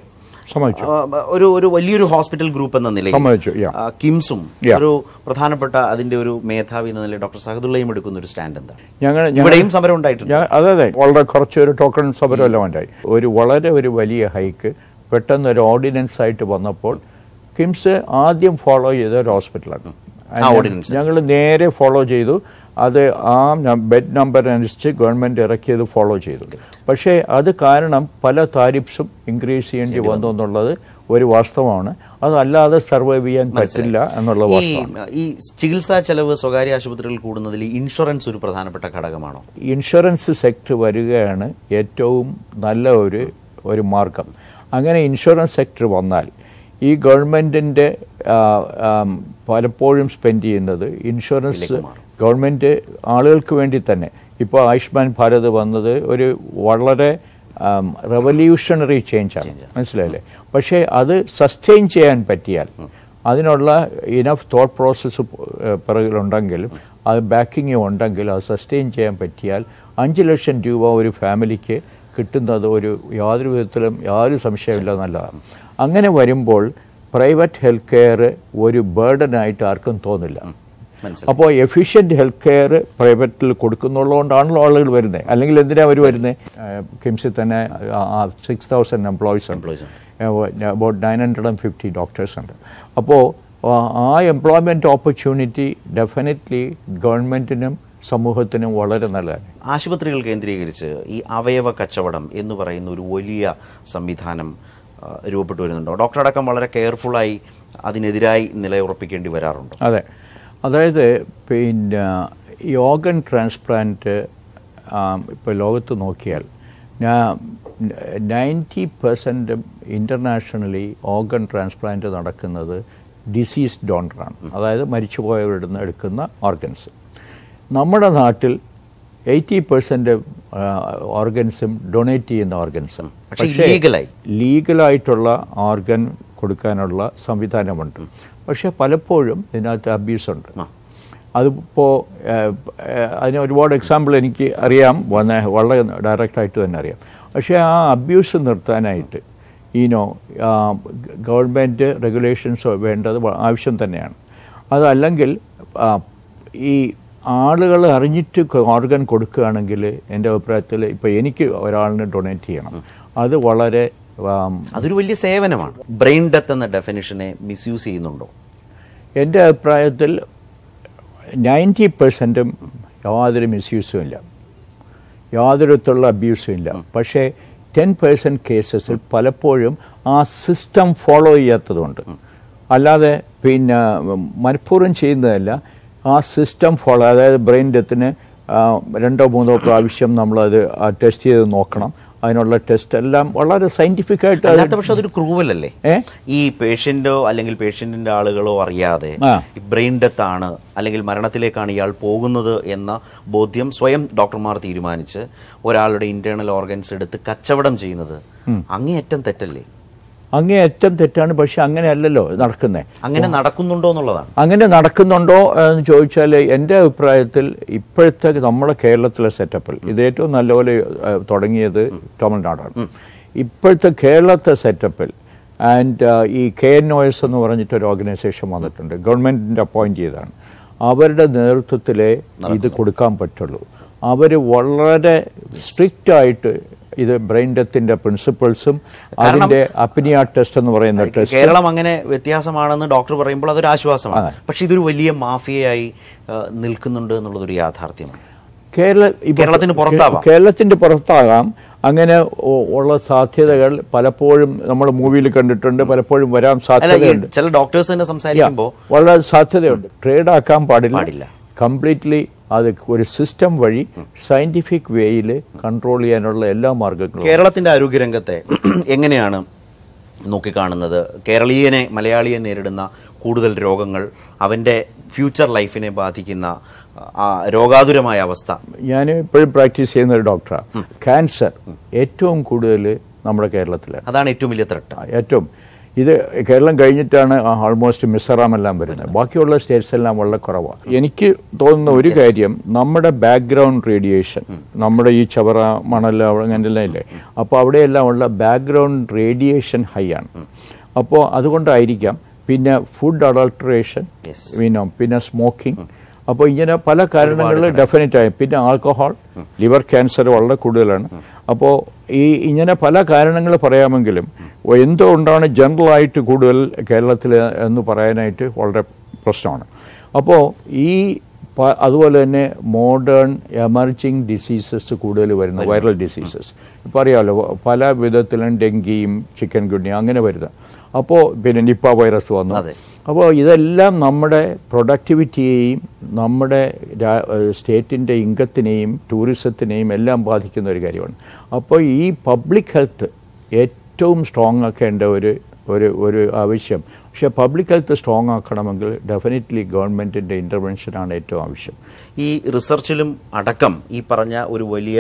ഒരു ഒരു വലിയൊരു ഹോസ്പിറ്റൽ ഗ്രൂപ്പ് എന്ന നിലയിൽ കിംസും ഒരു പ്രധാനപ്പെട്ട അതിന്റെ ഒരു മേധാവി എന്ന നിലയിൽ ഡോക്ടർ സഹദുള്ളയും എടുക്കുന്ന ഒരു സ്റ്റാൻഡ് എന്താണ്? ഞങ്ങൾ ഇവിടെയും സമരം ഉണ്ടായിട്ടുണ്ട്. അതെ അതെ വളരെ കുറച്ച് ഒരു ടോക്കൺ സമരം എല്ലാം ഉണ്ടായി. ഒരു വളരെ ഒരു വലിയ ഹൈക്ക് പെട്ടെന്ന് ഒരു ഓർഡിനൻസ് ആയിട്ട് വന്നപ്പോൾ കിംസ് ആദ്യം ഫോളോ ചെയ്ത ഒരു ഹോസ്പിറ്റലാണ്. ഞങ്ങൾ നേരെ ഫോളോ ചെയ്തു. അത് ആ ബെഡ് നമ്പർ അനുസരിച്ച് ഗവൺമെൻറ് ഇറക്കിയത് ഫോളോ ചെയ്തു. പക്ഷേ അത് കാരണം പല താരിഫ്സും ഇൻക്രീസ് ചെയ്യേണ്ടി വന്നു എന്നുള്ളത് ഒരു വാസ്തവമാണ്. അതല്ലാതെ സർവൈവ് ചെയ്യാൻ പറ്റില്ല എന്നുള്ള വാസ്തവമാണ്. ഈ ചികിത്സാ ചെലവ് സ്വകാര്യ ആശുപത്രികൾ കൂടുന്നതിൽ ഇൻഷുറൻസ് ഒരു പ്രധാനപ്പെട്ട ഘടകമാണോ? ഇൻഷുറൻസ് സെക്ടർ വരികയാണ് ഏറ്റവും നല്ല ഒരു ഒരു മാർഗം. അങ്ങനെ ഇൻഷുറൻസ് സെക്ടർ വന്നാൽ ഈ ഗവൺമെൻറ്റിൻ്റെ പലപ്പോഴും സ്പെൻഡ് ചെയ്യുന്നത് ഇൻഷുറൻസ് ഗവൺമെൻറ് ആളുകൾക്ക് വേണ്ടി തന്നെ. ഇപ്പോൾ ആയുഷ്മാൻ ഭാരത് വന്നത് ഒരു വളരെ റെവല്യൂഷണറി ചേഞ്ചാണ്, മനസ്സിലായില്ലേ? പക്ഷേ അത് സസ്റ്റെയിൻ ചെയ്യാൻ പറ്റിയാൽ, അതിനുള്ള ഇനഫ് തോട്ട് പ്രോസസ്സ് പിറകിലുണ്ടെങ്കിലും അത് ബാക്കിങ് ഉണ്ടെങ്കിൽ അത് സസ്റ്റെയിൻ ചെയ്യാൻ പറ്റിയാൽ അഞ്ച് ലക്ഷം രൂപ ഒരു ഫാമിലിക്ക് കിട്ടുന്നത് ഒരു യാതൊരു വിധത്തിലും യാതൊരു സംശയമില്ല നല്ലതാണ്. അങ്ങനെ വരുമ്പോൾ പ്രൈവറ്റ് ഹെൽത്ത് കെയർ ഒരു ബേർഡനായിട്ട് ആർക്കും തോന്നില്ല. അപ്പോൾ എഫിഷ്യൻറ്റ് ഹെൽത്ത് കെയർ പ്രൈവറ്റിൽ കൊടുക്കുന്നുള്ളതുകൊണ്ടാണല്ലോ ആളുകൾ വരുന്നത്. അല്ലെങ്കിൽ എന്തിനാണ് അവർ വരുന്നത്? കിംസിൽ തന്നെ സിക്സ് തൗസൻഡ് എംപ്ലോയീസ് ഉണ്ട്, about nine hundred and fifty doctors ഉണ്ട്. അപ്പോൾ ആ എംപ്ലോയ്മെൻറ്റ് ഓപ്പർച്യൂണിറ്റി ഡെഫിനറ്റ്ലി ഗവൺമെൻറ്റിനും സമൂഹത്തിനും വളരെ നല്ലതാണ്. ആശുപത്രികൾ കേന്ദ്രീകരിച്ച് ഈ അവയവ കച്ചവടം എന്ന് പറയുന്ന ഒരു വലിയ സംവിധാനം രൂപപ്പെട്ടു വരുന്നുണ്ടോ? ഡോക്ടർ അടക്കം വളരെ കെയർഫുള്ളായി അതിനെതിരായി നിലയുറപ്പിക്കേണ്ടി വരാറുണ്ടോ? അതെ, അതായത് പിന്നെ ഈ ഓർഗൻ ട്രാൻസ്പ്ലാന്റ് ഇപ്പോൾ ലോകത്ത് നോക്കിയാൽ ninety percent internationally organ transplant നടക്കുന്നത് ഡിസീസ് ഡോണറാണ്, അതായത് മരിച്ചുപോയവരുടെ നിന്ന് എടുക്കുന്ന ഓർഗൻസ്. നമ്മുടെ നാട്ടിൽ എയ്റ്റി പെർസെൻറ്റ് ഓർഗൻസും ഡൊണേറ്റ് ചെയ്യുന്ന ഓർഗൻസും. പക്ഷേ ലീഗലായിട്ടുള്ള ഓർഗൻ കൊടുക്കാനുള്ള സംവിധാനമുണ്ട്. പക്ഷേ പലപ്പോഴും ഇതിനകത്ത് അബ്യൂസുണ്ട്. അതിപ്പോൾ അതിന് ഒരുപാട് എക്സാമ്പിൾ എനിക്ക് അറിയാം, വന്ന വളരെ ഡയറക്റ്റായിട്ട് തന്നെ അറിയാം. പക്ഷേ ആ അബ്യൂസ് നിർത്താനായിട്ട് ഈനോ ഗവൺമെൻറ് റെഗുലേഷൻസ് വേണ്ടത് ആവശ്യം തന്നെയാണ്. അതല്ലെങ്കിൽ ഈ ആളുകൾ അറിഞ്ഞിട്ട് ഓർഗൻ കൊടുക്കുകയാണെങ്കിൽ എൻ്റെ അഭിപ്രായത്തിൽ ഇപ്പോൾ എനിക്ക് ഒരാളിന് ഡൊണേറ്റ് ചെയ്യണം, അത് വളരെ അതൊരു വലിയ സേവനമാണ്. ബ്രെയിൻ ഡെത്ത് എന്ന ഡെഫിനിഷനെ മിസ്യൂസ് ചെയ്യുന്നുണ്ടോ? എൻ്റെ അഭിപ്രായത്തിൽ നയൻറ്റി പെർസെൻറ്റും യാതൊരു മിസ്യൂസും ഇല്ല, യാതൊരു വിധത്തിലുള്ള അബ്യൂസും ഇല്ല. പക്ഷേ ടെൻ പെർസെൻറ്റ് കേസസിൽ പലപ്പോഴും ആ സിസ്റ്റം ഫോളോ ചെയ്യാത്തതുകൊണ്ട്, അല്ലാതെ പിന്നെ മനഃപൂർവ്വം ചെയ്യുന്നതല്ല, ആ സിസ്റ്റം ഫോളോ, അതായത് ബ്രെയിൻ ഡെത്തിന് രണ്ടോ മൂന്നോ പ്രാവശ്യം നമ്മളത് ടെസ്റ്റ് ചെയ്ത് നോക്കണം. അതിനുള്ള ടെസ്റ്റ് എല്ലാം വളരെ സയന്റിഫിക് ആയിട്ട്. പക്ഷെ അതൊരു ക്രൂവലല്ലേ? ഈ പേഷ്യന്റോ അല്ലെങ്കിൽ പേഷ്യന്റിന്റെ ആളുകളോ അറിയാതെ ബ്രെയിൻ ഡെത്ത് ആണ് അല്ലെങ്കിൽ മരണത്തിലേക്കാണ് ഇയാൾ പോകുന്നത് എന്ന ബോധ്യം സ്വയം ഡോക്ടർമാർ തീരുമാനിച്ച് ഒരാളുടെ ഇന്റേണൽ ഓർഗൻസ് എടുത്ത് കച്ചവടം ചെയ്യുന്നത് അങ്ങേയറ്റം തെറ്റല്ലേ? അങ്ങേയറ്റം തെറ്റാണ്. പക്ഷെ അങ്ങനെയല്ലല്ലോ നടക്കുന്നത്. അങ്ങനെ നടക്കുന്നുണ്ടോ എന്നുള്ളതാണ്. അങ്ങനെ നടക്കുന്നുണ്ടോ എന്ന് ചോദിച്ചാൽ എൻ്റെ അഭിപ്രായത്തിൽ ഇപ്പോഴത്തെ നമ്മുടെ കേരളത്തിലെ സെറ്റപ്പിൽ ഇത് ഏറ്റവും നല്ലപോലെ തുടങ്ങിയത് തമിഴ്നാടാണ്. ഇപ്പോഴത്തെ കേരളത്തെ സെറ്റപ്പിൽ ആൻഡ് ഈ കെ എൻ ഒ എസ് എന്ന് പറഞ്ഞിട്ടൊരു ഓർഗനൈസേഷൻ വന്നിട്ടുണ്ട്, ഗവൺമെൻറ്റിൻ്റെ അപ്പോയിൻറ്റ് ചെയ്താണ്. അവരുടെ നേതൃത്വത്തിലേ ഇത് കൊടുക്കാൻ പറ്റുള്ളൂ. അവർ വളരെ സ്ട്രിക്റ്റ് ആയിട്ട് ഇത് ബ്രെയിൻ ഡെത്തിന്റെ പ്രിൻസിപ്പിൾസും അതിന്റെ അപ്നിയ ടെസ്റ്റ് എന്ന് പറയുന്ന ടെസ്റ്റ്, കേരളം അങ്ങനെ വ്യത്യാസമാണെന്ന് ഡോക്ടർ പറയുമ്പോൾ അതൊരു ആശ്വാസമാണ്. പക്ഷെ ഇതൊരു വലിയ മാഫിയയായി നിൽക്കുന്നുണ്ട് എന്നുള്ളതൊരു യാഥാർത്ഥ്യമാണ്. കേരള കേരളത്തിന് പുറത്താവാം കേരളത്തിന്റെ പുറത്താകാം അങ്ങനെ ഉള്ള സാധ്യതകൾ പലപ്പോഴും നമ്മൾ മൂവിയിൽ കണ്ടിട്ടുണ്ട്, പലപ്പോഴും വരാൻ സാധ്യതയുണ്ട്. ചില ഡോക്ടേഴ്സ് തന്നെ സംസാരിക്കുമ്പോൾ വളരെ സാധ്യതയുണ്ട്. ട്രേഡ് ആക്കാൻ പാടില്ല, കംപ്ലീറ്റ്ലി അത് ഒരു സിസ്റ്റം വഴി സയന്റിഫിക് വേയിൽ കൺട്രോൾ ചെയ്യാനുള്ള എല്ലാ മാർഗങ്ങളും. കേരളത്തിന്റെ ആരോഗ്യരംഗത്തെ എങ്ങനെയാണ് നോക്കിക്കാണുന്നത്? കേരളീയനെ മലയാളിയെ നേരിടുന്ന കൂടുതൽ രോഗങ്ങൾ, അവൻ്റെ ഫ്യൂച്ചർ ലൈഫിനെ ബാധിക്കുന്ന രോഗാതുരമായ അവസ്ഥ. ഞാൻ ഇപ്പോഴും പ്രാക്ടീസ് ചെയ്യുന്ന ഒരു ഡോക്ടറാണ്. ക്യാൻസർ ഏറ്റവും കൂടുതൽ നമ്മുടെ കേരളത്തിലാണ്. അതാണ് ഏറ്റവും വലിയ ത്രെട്ട്. ഏറ്റവും ഇത് കേരളം കഴിഞ്ഞിട്ടാണ് ആൾമോസ്റ്റ് മിസോറാം എല്ലാം വരുന്നത്. ബാക്കിയുള്ള സ്റ്റേറ്റ്സ് എല്ലാം വളരെ കുറവാണ്. എനിക്ക് തോന്നുന്ന ഒരു കാര്യം, നമ്മുടെ ബാക്ക്ഗ്രൗണ്ട് റേഡിയേഷൻ, നമ്മുടെ ഈ ചവറ മണൽ അങ്ങനെയെല്ലാം ഇല്ലേ, അപ്പോൾ അവിടെയെല്ലാം ഉള്ള ബാക്ക്ഗ്രൗണ്ട് റേഡിയേഷൻ ഹൈ ആണ്. അപ്പോൾ അതുകൊണ്ടായിരിക്കാം. പിന്നെ ഫുഡ് അഡൾട്ടറേഷൻ, പിന്നെ പിന്നെ സ്മോക്കിംഗ്. അപ്പോൾ ഇങ്ങനെ പല കാരണങ്ങൾ ഡെഫിനറ്റ് ആയി. പിന്നെ ആൽക്കഹോൾ, ലിവർ ക്യാൻസർ വളരെ കൂടുതലാണ്. അപ്പോൾ ഈ ഇങ്ങനെ പല കാരണങ്ങൾ പറയാമെങ്കിലും എന്തുകൊണ്ടാണ് ജനറലായിട്ട് കൂടുതൽ കേരളത്തിൽ എന്ന് പറയാനായിട്ട് വളരെ പ്രശ്നമാണ്. അപ്പോൾ ഈ അതുപോലെ തന്നെ മോഡേൺ എമർജിങ് ഡിസീസസ് കൂടുതൽ വരുന്നു, വൈറൽ ഡിസീസസ്. ഇപ്പോൾ അറിയാമല്ലോ പല വിധത്തിലും ഡെങ്കിയും ചിക്കൻ ഗുനിയ അങ്ങനെ വരുന്നത്. അപ്പോൾ പിന്നെ നിപ്പ വൈറസ് വന്നു. അപ്പോൾ ഇതെല്ലാം നമ്മുടെ പ്രൊഡക്ടിവിറ്റിയെയും നമ്മുടെ സ്റ്റേറ്റിൻ്റെ ഇൻകത്തിനെയും ടൂറിസത്തിനെയും എല്ലാം ബാധിക്കുന്ന ഒരു കാര്യമാണ്. അപ്പോൾ ഈ പബ്ലിക് ഹെൽത്ത് ഏറ്റവും സ്ട്രോങ് ആക്കേണ്ട ഒരു ഒരു ഒരു ആവശ്യം. പക്ഷേ പബ്ലിക് ഹെൽത്ത് സ്ട്രോങ് ആക്കണമെങ്കിൽ ഡെഫിനറ്റ്ലി ഗവൺമെൻറ്റിൻ്റെ ഇൻ്റർവെൻഷനാണ് ഏറ്റവും ആവശ്യം. ഈ റിസർച്ചിലും അടക്കം ഈ പറഞ്ഞ ഒരു വലിയ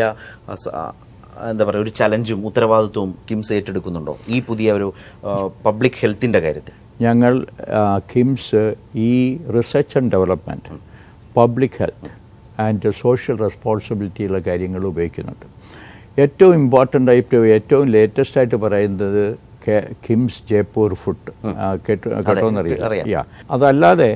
എന്താ പറയുക ഒരു ചലഞ്ചും ഉത്തരവാദിത്വവും കിംസ് ഏറ്റെടുക്കുന്നുണ്ടോ ഈ പുതിയ ഒരു പബ്ലിക് ഹെൽത്തിൻ്റെ കാര്യത്തിൽ? ഞങ്ങൾ കിംസ് ഈ research and development, public health and social റെസ്പോൺസിബിലിറ്റിയുള്ള കാര്യങ്ങൾ ഉപയോഗിക്കുന്നുണ്ട്. ഏറ്റവും ഇമ്പോർട്ടൻ്റ് ആയിട്ട് ഏറ്റവും ലേറ്റസ്റ്റ് ആയിട്ട് പറയുന്നത് കിംസ് ജയ്പൂർ ഫുഡ് കേട്ടോ കേട്ടോന്നറിയാം. അതല്ലാതെ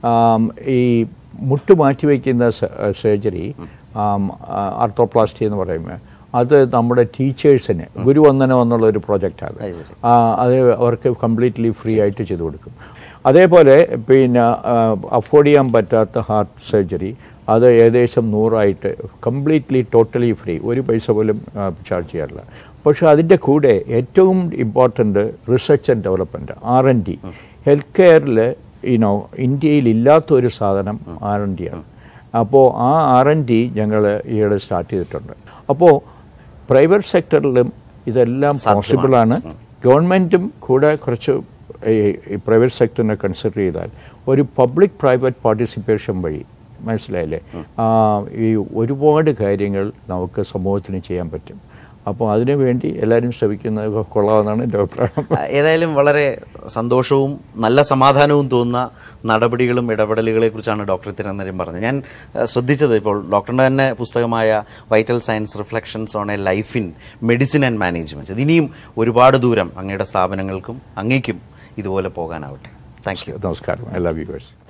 ഈ മുട്ട് മാറ്റിവെക്കുന്ന സർജറി, ആർത്തോപ്ലാസ്റ്റി എന്ന് പറയുമ്പോൾ അത് നമ്മുടെ ടീച്ചേഴ്സിന് ഗുരുവന്ദനം എന്നുള്ള ഒരു പ്രോജക്റ്റാണ്. അത് അവർക്ക് കംപ്ലീറ്റ്ലി ഫ്രീ ആയിട്ട് ചെയ്തു കൊടുക്കും. അതേപോലെ പിന്നെ അഫോർഡ് ചെയ്യാൻ പറ്റാത്ത ഹാർട്ട് സർജറി അത് ഏകദേശം നൂറായിട്ട് കംപ്ലീറ്റ്ലി ടോട്ടലി ഫ്രീ, ഒരു പൈസ പോലും ചാർജ് ചെയ്യാറില്ല. പക്ഷേ അതിൻ്റെ കൂടെ ഏറ്റവും important research and development, R N D. Health കെയറിൽ യുനോ ഇന്ത്യയിൽ ഇല്ലാത്തൊരു സാധനം ആർ എൻ ഡി ആണ്. അപ്പോൾ ആ ആർ എൻ ഡി ഞങ്ങൾ ഈയിടെ സ്റ്റാർട്ട് ചെയ്തിട്ടുണ്ട്. അപ്പോൾ പ്രൈവറ്റ് സെക്ടറിലും ഇതെല്ലാം പോസിബിളാണ്. ഗവൺമെൻറ്റും കൂടെ കുറച്ച് ഈ പ്രൈവറ്റ് സെക്ടറിനെ കൺസിഡർ ചെയ്താൽ ഒരു പബ്ലിക് പ്രൈവറ്റ് പാർട്ടിസിപ്പേഷൻ വഴി, മനസ്സിലായില്ലേ, ഈ ഒരുപാട് കാര്യങ്ങൾ നമുക്ക് സമൂഹത്തിന് ചെയ്യാൻ പറ്റും. അപ്പോൾ അതിനുവേണ്ടി എല്ലാവരും ശ്രമിക്കുന്നത് കൊള്ളാമെന്നാണ് എൻ്റെ അഭിപ്രായം. ഏതായാലും വളരെ സന്തോഷവും നല്ല സമാധാനവും തോന്നുന്ന നടപടികളും ഇടപെടലുകളെ കുറിച്ചാണ് ഡോക്ടർ ഇത്രയും നേരം പറഞ്ഞത്. ഞാൻ ശ്രദ്ധിച്ചത് ഇപ്പോൾ ഡോക്ടറിൻ്റെ തന്നെ പുസ്തകമായ vital science reflections on a life in medicine and management, ഇനിയും ഒരുപാട് ദൂരം അങ്ങയുടെ സ്ഥാപനങ്ങൾക്കും അങ്ങേക്കും ഇതുപോലെ പോകാനാവട്ടെ. Thank you. നമസ്കാരം എല്ലാ വ്യൂവേഴ്സ്.